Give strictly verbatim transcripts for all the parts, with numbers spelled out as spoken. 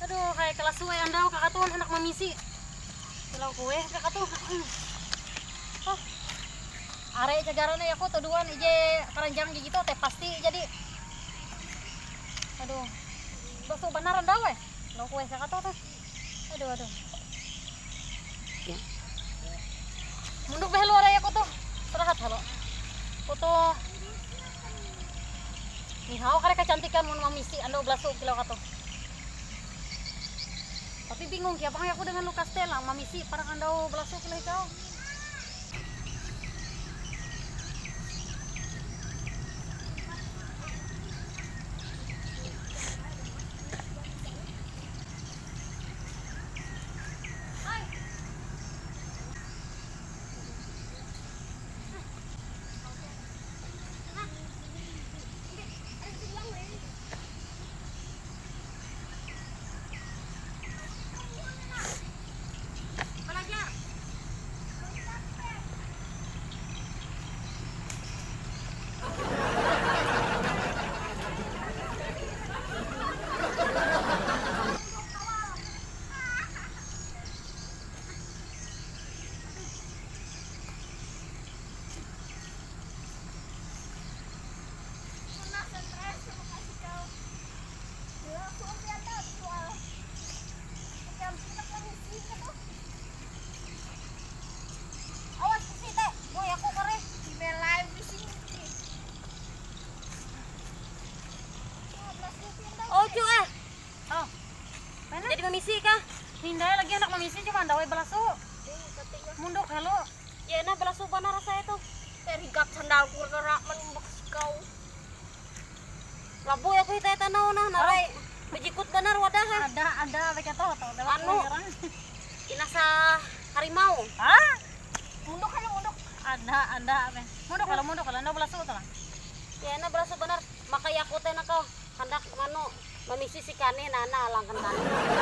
Aduh, kayak kelas suwe andau kakak tuh anak mamisi. Kalau kue kakak tuh. Oh. Are jagarane aku tuduhan ije karanjang gitu teh pasti jadi. Aduh. Basuh benar andau we. Lo kue kakak tuh tuh. Aduh aduh. Ya. Munduk beh luar aku tuh. Istirahat halo. Foto. Nih hau kare kecantikan mun mamisi andau belasu kilo katuh. Tapi bingung ya bang aku dengan Lukas Stella mamisi parang andau belasu kilo kau. Mamisi kah? Hindai lagi anak mamisi cuma andawai belasu. Munduk halo. Ya na belasu mana rasa itu? Terigap sandal ku gerak menumbak kau. Labu aku hita tanau nah narai. Bejikut benar wadah ha. Ada ada beka toh toh. Anu. Inasa harimau. Hah? Munduk halo munduk. Ada ada apa? Munduk kalau munduk kalau anda belasu tuh. Ya na belasu benar. Makanya aku teh nak kau hendak manu mamisi si kane nana langkan kane.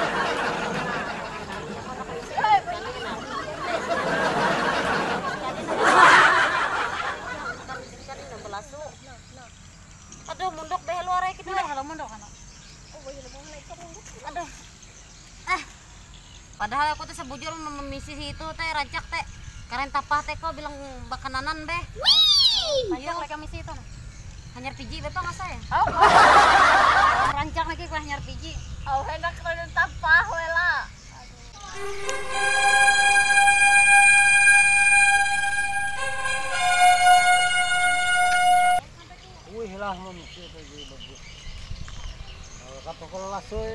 Aduh munduk beh luar aja gitu. Kalau munduk kan. Aduh. Eh. Padahal aku tuh sebujur memisi itu teh rancak teh. Karen tapah teh kok bilang bakananan beh. Ayo lek misi itu. Hanyar piji beto nggak saya? Oh. Rancak lagi kue hanyar piji. Oh hendak keren tapah wela. Wih lah manusia tadi bagus. Kalau kata kalau lasoy.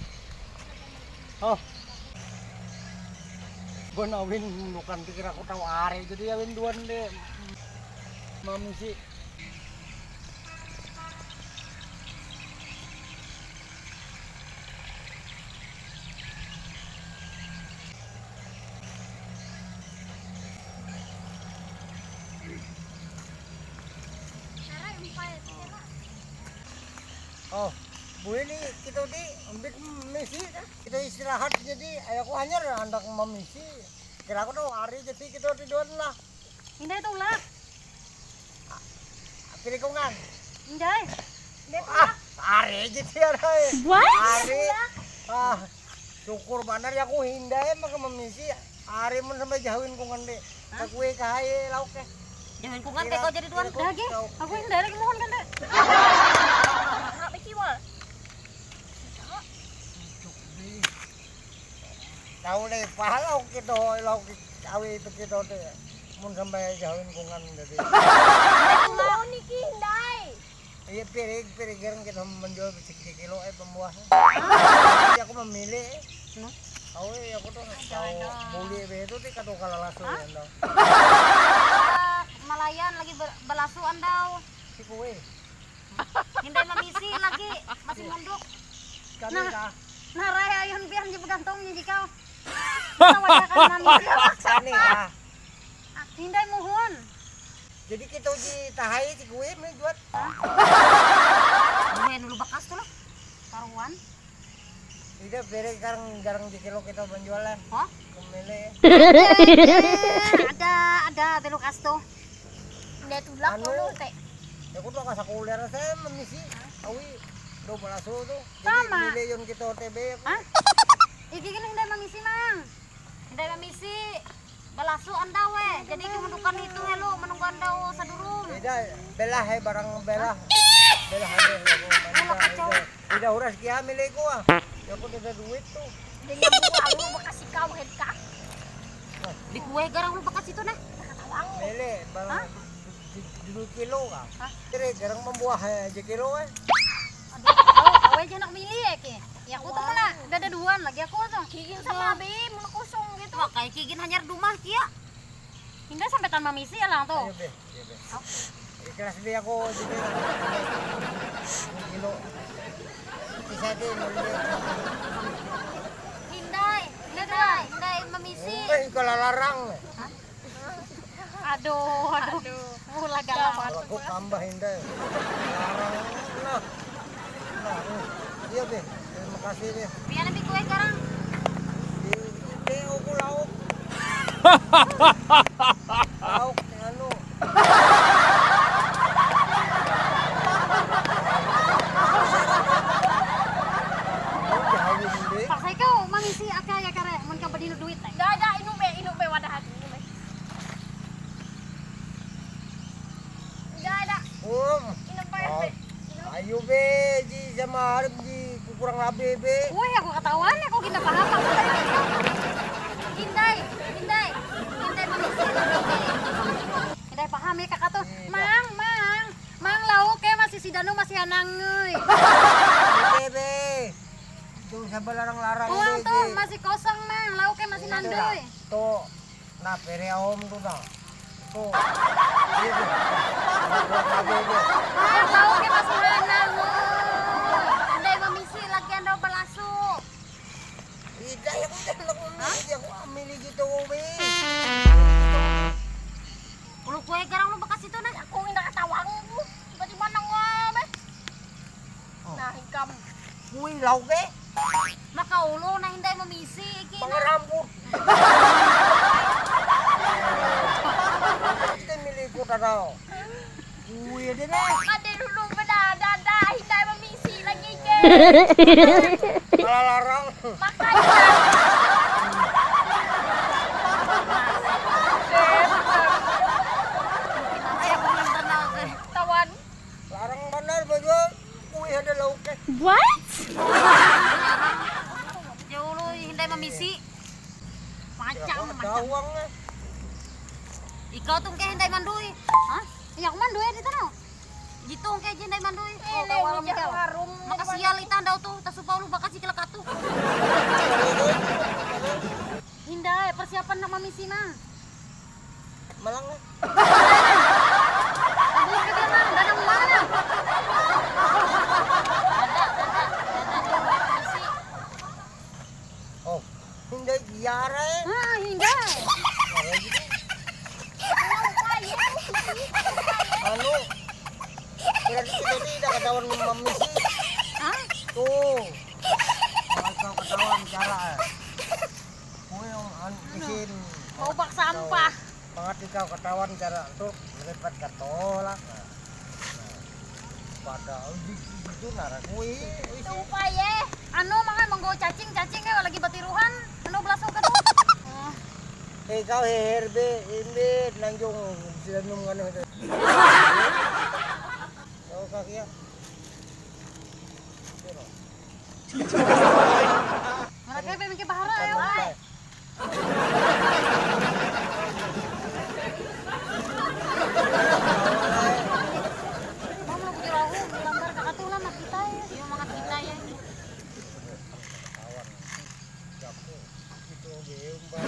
Oh. Benawin bukan pikir aku tahu are jadi awin duan deh. Manusia. Oh, bu ini kita di ambil misi, kita istirahat jadi ayahku hanya hendak memisi. Kira aku tuh hari jadi kita tiduran lah. Hindai tuh lah. Pilih kungan. Hindai. Ah, hari jadi ada. Hari. Ah, syukur benar ya aku hindai maka memisi. Hari pun sampai jauhin kungan deh. Aku kahai lauk ke. Jangan kungan teh kau jadi tuan lagi. Aku hindai lagi mohon kan deh. Tahu deh, pahala kita lauk awi itu kita deh. Mun sampai jauhin kungan jadi. Mau niki hindai. Iya piring piring gereng kita menjual sekitar kilo eh pembuahan. Jadi aku memilih. Nah. Tahu ya aku tuh tahu buli itu tuh kado kalau lasu anda. Malayan lagi belasu andau. Si kue. Hindai mamisi lagi masih munduk. Nah, nah raya ayun biar dia begantongnya jika. Tawajakan mamisi. Sani ah. Hindai mohon. Jadi kita uji tahai si kue menjual. Ini dulu bekas tuh lah. Karuan. Tidak beri garang garang di kilo kita penjualan. Hah? Kemile. Ada ada belok asto. Dia tulak dulu teh. Ya aku tuh kasih kuliah saya memisi. Awi do balaso tuh. Tama. Jadi miliyon kita O T B aku. Hah? Iki gini hindi mamisi mang. Hindi mamisi. Balaso anda we. Jadi kemundukan itu hello menunggu anda sa durung. Beda, belah he barang belah. Belah he. Wala kacau. Tidak uras kia milih ko ah. Ya aku tidak duit tuh. Dengan buah lu makasih kau head ka. Di kue garang lu bakat situ nah. Nakatawang. Milih barang dua kilo ka. Hah? Kira garang membuah aja kilo eh. Aduh, kau aja nak milih ya ki. Ya aku tuh mana ada duaan lagi aku tuh. Kigin sama abi mau kosong gitu. Wah kayak kigin hanyar dumah kia. Hindi sampai tan mamisi ya lang Ayo tuh. be, ayo be. Ikhlas be ako dito. Kilo. Isa din ulit. Hindai, hindai, hindai mamisi. Eh, kalalarang. Aduh, aduh. Mula galawan. Ako tambah hindi. Larang na. Nah, iya be. Terima kasih be. Pian nabi kue garang. Di di ako lauk. Lauk ni ano. Oh, jauh hindi. Paksay kau mamisi akay ya kare mun ka badino duit. Enggak ada inu be, inu be wadahan inu be. Enggak ada. Um. Inu be. Oh. Ayo be, ji sama harap ji kurang lebih be. Woi, aku ketahuan aku kita paham aku. Hindai, hindai, hindai mamisi, mamisi. Hindai paham ya kakak tuh. Iya. Mang, mang. Mang lauk kayak masih si Danu masih anang euy. Be be. Tuh sa balarang-larang Uang be, tuh ji. masih kosong, Mang. Lauk kayak masih nandoy. Tuh, na pere om tuh na. Tuh. Iya be. Kurang lebih be. Mang, lauk kayak masih anang euy. Hindai mamisi lagi anda balaso. Tidak, ya aku jangan aku milih, aku ambil gitu be. Ulu kue garang lu bakat situ nah. Aku indah ketawang. Tiba-tiba nangam eh. Oh. Nah, hikam. Kui lauk be. Maka ulu na hindai mamisi iki Mga na. rambut. Ito milih ko tadaw. Kui din eh. Ade dulu beda dada hindai memisi lagi ke. Kalalarang. Makanya. Ay ako lang tanaw eh. Tawan. Larang benar baju. Kui ada lauk eh. Ya ulu hindai mamisi. Macam macam. Dawang eh. Ikaw tong kay hindai manduy. Hah? Iya aku mandu ya di sana. Gitu kay hindai manduy. Eh, lewat jalan warung. Makasial ita daw to, tasupa ulu bakat si kelakatu. Hindai persiapan nak mamisi mah. Malang eh. Ambil ke dia mah, danang mana? Oh, hindi giara eh. Ah, hindai. Ara gitu. Ano? Berarti tadi dah katawan mamisi. Hah? Tuh. Kalau kau katawan cara eh. Kui yung antisin. Mau bak sampah. Pangat ikaw katawan cara untuk melipat katolak. Pada itu nara kui. Lupa ye. Anu mga manggo cacing-cacing kayak lagi batiruhan. Anu belasong ka tuh. Oh. Eh kau herbe ini nangjung sila nung ano ito. Kau kakiya. Pero. Mereka pengen ke bahara ya, Bye. Mau mau di lahu, lambar kakak tuh lah kita ya. Iyo mga kita ya. Kawan. Jago. Itu beum ba.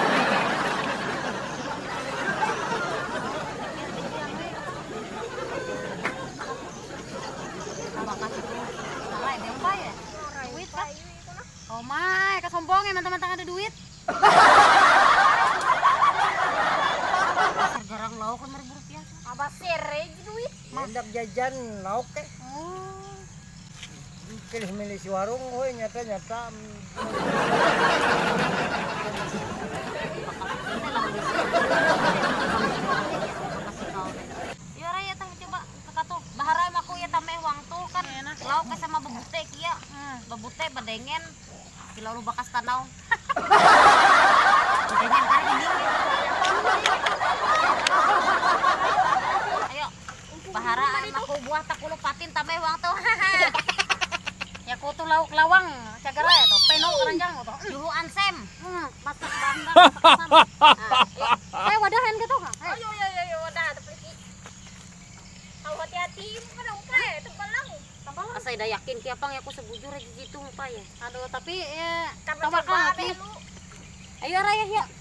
Bakat itu. Salah ya, ba ya? Duit kan? Oh my, kesombongan mentang-mentang ada duit. Garang lauk lima ribu rupiah. Apa sere duit? Hendak jajan lauk eh. Oh. Pilih milih si warung, hoy nyata nyata. Iya raya tah coba kakato. Baharay mako ya tamay wang to kan. Lauk ka sama babute kia. Hmm. Babute badengen. Kila lu bakas tanau. Badengen kari ini. Ayo. Baharaan aku buah tak kulo patin tambah uang tuh. Ya ku tuh lauk lawang cagara ya tuh peno keranjang tuh. Dulu ansem. Hmm, masak bandang masak sama. Nah, eh wadahan gitu kan. Ayo ayo ayo wadah tepliki. Tahu hati-hati bukan dong pe, tebalang. Tebalang. Asa ida yakin ki apang ya aku sebujur aja gitu muka ya. Aduh tapi ya Karena tawakan coba tapi lu. Ayo raya ya.